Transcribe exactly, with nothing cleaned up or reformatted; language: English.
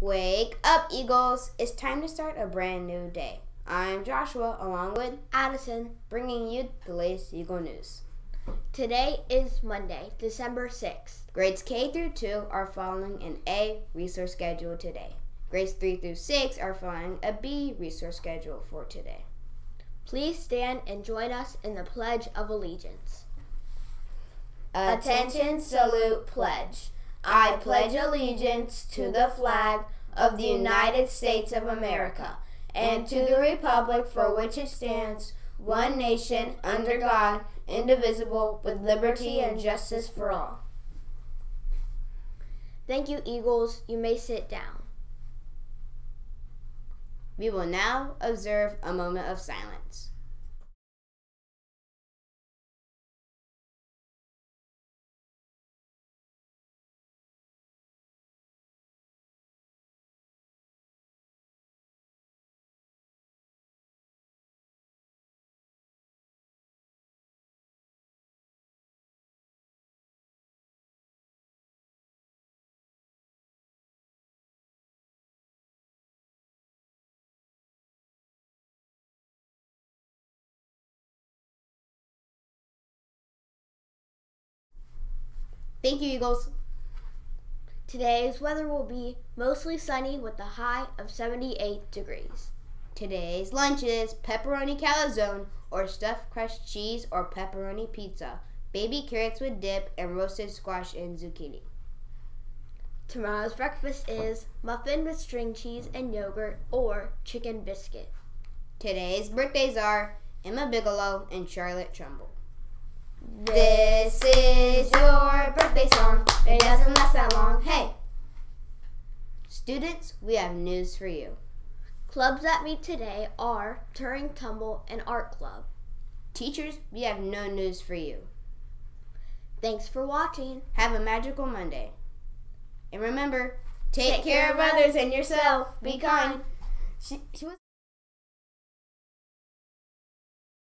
Wake up, Eagles. It's time to start a brand new day. I'm Joshua, along with Addison, bringing you the latest Eagle news. Today is Monday, December sixth. Grades K through two are following an A resource schedule today. Grades three through six are following a B resource schedule for today. Please stand and join us in the Pledge of Allegiance. Attention, salute, pledge. I pledge allegiance to the flag of the United States of America and to the republic for which it stands, one nation, under God, indivisible, with liberty and justice for all. Thank you, Eagles. You may sit down. We will now observe a moment of silence. Thank you, Eagles. Today's weather will be mostly sunny with a high of seventy-eight degrees. Today's lunch is pepperoni calzone or stuffed crushed cheese or pepperoni pizza, baby carrots with dip, and roasted squash and zucchini. Tomorrow's breakfast is muffin with string cheese and yogurt or chicken biscuit. Today's birthdays are Emma Bigelow and Charlotte Trumbull. This is your birthday song. It doesn't last that long. Hey! Students, we have news for you. Clubs that meet today are Turing Tumble and Art Club. Teachers, we have no news for you. Thanks for watching. Have a magical Monday. And remember, take, take care, care of others and yourself. Be kind. She, she was